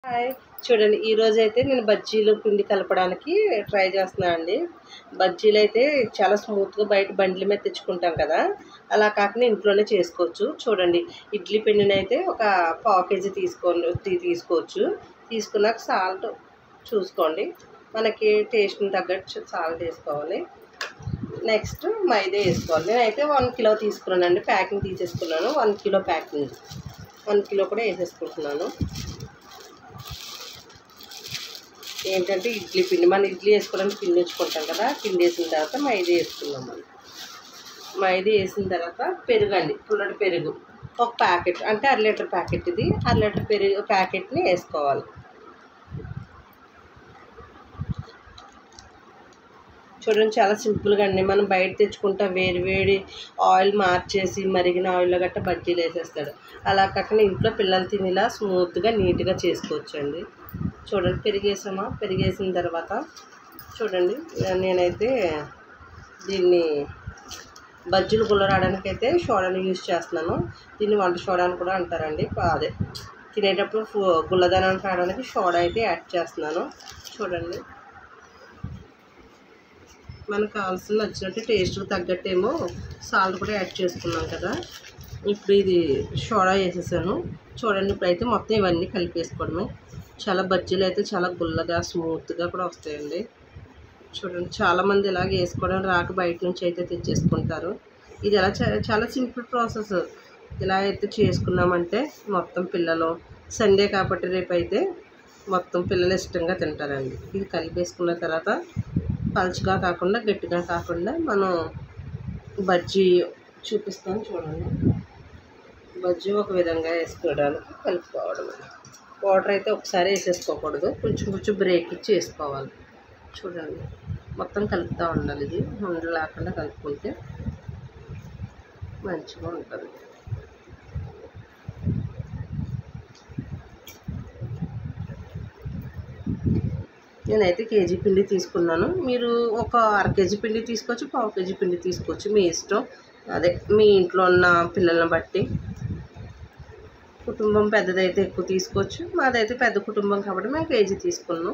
Hi చూడండి, ఈరోజైతే నేను బజ్జీలు పిండి కలపడానికి ట్రై చేస్తున్నాను అండి. బజ్జీలు అయితే చాలా స్మూత్గా బయట బండ్ల మీద తెచ్చుకుంటాం కదా, అలా కాకుండా ఇంట్లోనే చేసుకోవచ్చు. చూడండి, ఇడ్లీ పిండిని అయితే ఒక పావు కేజీ తీసుకోవచ్చు. తీసుకున్నాక సాల్ట్ చూసుకోండి, మనకి టేస్ట్ని తగ్గట్టు సాల్ట్ వేసుకోవాలి. నెక్స్ట్ మైదా వేసుకోవాలి. నేనైతే 1 కిలో తీసుకున్నానండి, ప్యాకింగ్ తీసేసుకున్నాను. 1 కిలో ప్యాకింగ్ 1 కిలో కూడా వేసేసుకుంటున్నాను. ఏంటంటే ఇడ్లీ పిండి, మనం ఇడ్లీ వేసుకోవడానికి పిండి ఉంచుకుంటాం కదా, పిండి వేసిన తర్వాత మైదా వేసుకున్నాం. మనం మైదా వేసిన తర్వాత పెరుగు అండి, పుల్లటి పెరుగు ఒక ప్యాకెట్, అంటే 1/2 లీటర్ ప్యాకెట్. ఇది 1/2 లీటర్ పెరుగు ప్యాకెట్ని వేసుకోవాలి. చూడండి, చాలా సింపుల్గా అండి. మనం బయట తెచ్చుకుంటా వేడి ఆయిల్ మార్చేసి మరిగిన ఆయిల్లో గట్ట బజ్జీలు వేసేస్తాడు. అలా కాకుండా ఇంట్లో పిల్లలు తినేలా స్మూత్గా నీట్గా చేసుకోవచ్చు అండి. చూడండి, పెరిగేసిన తర్వాత చూడండి, నేనైతే దీన్ని బజ్జీలు గుల్లరాడానికి అయితే సోడాని యూజ్ చేస్తున్నాను. దీన్ని వంట సోడా అని కూడా అంటారండి. అదే తినేటప్పుడు గుల్లదనానికి రావడానికి సోడా అయితే యాడ్ చేస్తున్నాను. చూడండి, మనకు కావాల్సిన నచ్చినట్టు టేస్ట్కి తగ్గట్టేమో సాల్ట్ కూడా యాడ్ చేసుకున్నాం కదా. ఇప్పుడు ఇది సోడా వేసేసాను. చూడండి, ఇప్పుడైతే మొత్తం ఇవన్నీ కలిపేసుకోవడమే. చాలా బజ్జీలు అయితే చాలా గుల్లగా స్మూత్గా కూడా వస్తాయండి. చూడండి, చాలామంది ఇలాగ వేసుకోవడం రాక బయట నుంచి అయితే తెచ్చేసుకుంటారు. ఇది ఎలా చాలా సింపుల్ ప్రాసెస్. ఇలా అయితే చేసుకున్నామంటే మొత్తం పిల్లలు, సండే కాబట్టి రేపు అయితే మొత్తం పిల్లలు ఇష్టంగా తింటారండి. ఇది కలిపేసుకున్న తర్వాత పలుచగా కాకుండా గట్టిగా కాకుండా మనం బజ్జీ చూపిస్తాను. చూడండి, బజ్జీ ఒక విధంగా వేసుకోవడానికి కలుపుకోవడం. వాటర్ అయితే ఒకసారి వేసేసుకోకూడదు, కొంచెం బ్రేక్ ఇచ్చి వేసుకోవాలి. చూడండి, మొత్తం కలుపుతూ ఉండాలి. ఇది ఉండలు లేకుండా కలుపుకుంటే మంచిగా ఉంటుంది. నేనైతే కేజీ పిండి తీసుకున్నాను. మీరు ఒక 1/2 కేజీ పిండి తీసుకోవచ్చు, పావు కేజీ పిండి తీసుకోవచ్చు, మీ ఇష్టం. అదే మీ ఇంట్లో ఉన్న పిల్లల్ని బట్టి. కుటుంబం పెద్దదైతే ఎక్కువ తీసుకోవచ్చు, మాదైతే పెద్ద కుటుంబం కాబట్టి మేము కేజీ తీసుకున్నాం.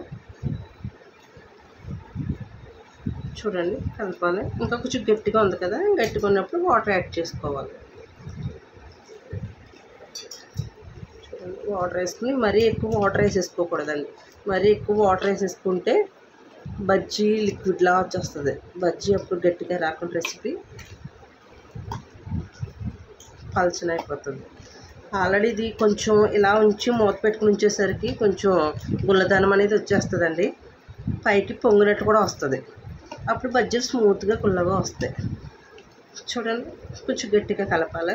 చూడండి, కలపాలి. ఇంకా కొంచెం గట్టిగా ఉంది కదా, గట్టిగా ఉన్నప్పుడు వాటర్ యాడ్ చేసుకోవాలి. చూడండి, వాటర్ వేసుకుని మరీ ఎక్కువ వాటర్ వేసేసుకోకూడదండి. మరీ ఎక్కువ వాటర్ వేసేసుకుంటే బజ్జీ లిక్విడ్లా వచ్చేస్తుంది. బజ్జీ అప్పుడు గట్టిగా రాకుండా రెసిపీ పల్చన అయిపోతుంది. ఆల్రెడీ ఇది కొంచెం ఇలా ఉంచి మూత పెట్టుకుని ఉంచేసరికి కొంచెం గుల్లదనం అనేది వచ్చేస్తుందండి. పైకి పొంగినట్టు కూడా వస్తుంది. అప్పుడు బజ్జీలు స్మూత్గా గుల్లగా వస్తాయి. చూడండి, కొంచెం గట్టిగా కలపాలి,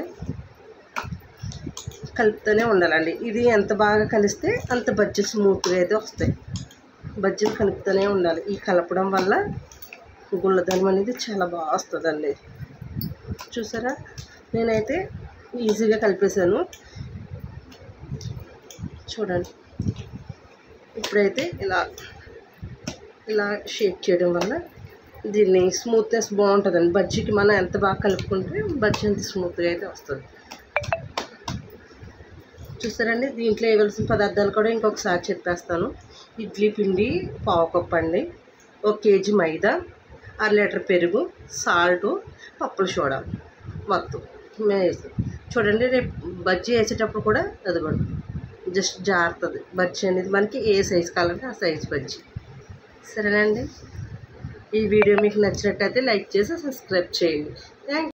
కలుపుతూనే ఉండాలండి. ఇది ఎంత బాగా కలిస్తే అంత బజ్జీలు స్మూత్గా అయితే వస్తాయి. బజ్జీలు కలుపుతూనే ఉండాలి. ఈ కలపడం వల్ల గుల్లదనం అనేది చాలా బాగా వస్తుందండి. చూసారా, నేనైతే ఈజీగా కలిపేశాను. చూడండి, ఇప్పుడైతే ఇలా షేక్ చేయడం వల్ల దీన్ని స్మూత్నెస్ బాగుంటుందండి. బజ్జీకి మనం ఎంత బాగా కలుపుకుంటే బజ్జీ అంత స్మూత్గా అయితే వస్తుంది. చూసారండి, దీంట్లో వేయవలసిన పదార్థాలు కూడా ఇంకొకసారి చెప్పేస్తాను. ఇడ్లీ పిండి పావు కప్పు అండి, 1 కేజీ మైదా, 1/2 లీటర్ పెరుగు, సాల్టు, పప్పుల సోడా మొత్తం వేసి. చూడండి, రేపు బజ్జీ వేసేటప్పుడు కూడా అదిగోండి జస్ట్ జారుతుంది. బజ్జీ అనేది మనకి ఏ సైజు కావాలంటే ఆ సైజు బజ్జీ. సరేనండి, ఈ వీడియో మీకు నచ్చినట్టయితే లైక్ చేసి సబ్స్క్రైబ్ చేయండి. Thank you.